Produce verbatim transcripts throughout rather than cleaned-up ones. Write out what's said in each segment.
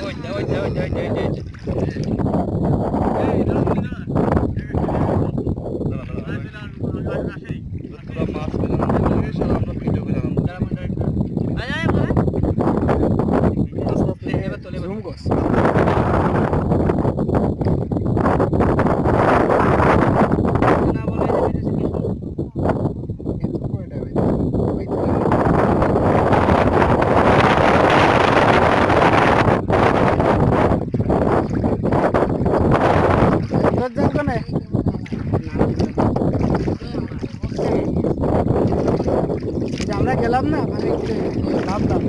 ওই দে ওই দে ওই দে ওই দে এই দাঁড়া দাঁড়া আসেনি পুরো মাছ পেলাম না সব আমরা ভিডিও পেলাম দাঁড়া মন আয় আয় বলে আস্তে এবার তোলে জুম কর না বলে এত কোয়টা ভাই ওই আমরা গেলাম না মানে নামলাম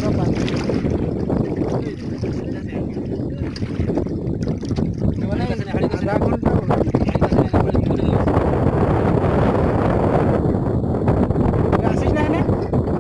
আধা ঘন্টা আসিস না এনে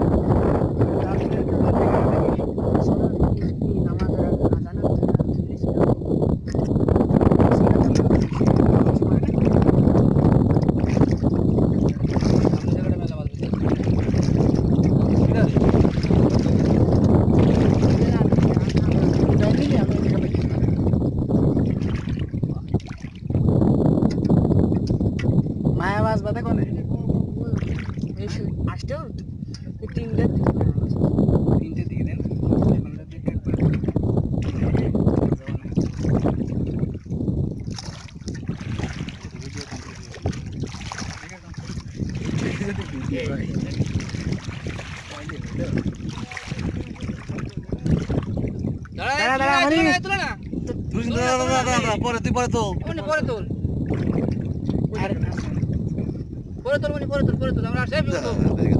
মায়াবাস বাদে কোনে এই আসতে তিনটে তিনটে দিয়ে দেন আমরা দেখে একবার দাঁড়া দাঁড়া মানে তুলে না তুই দাঁড়া দাঁড়া পরে তুই পরে তো পরে তোল আর পরে তোল মানে পরে তোল পরে তোল আমরা আসে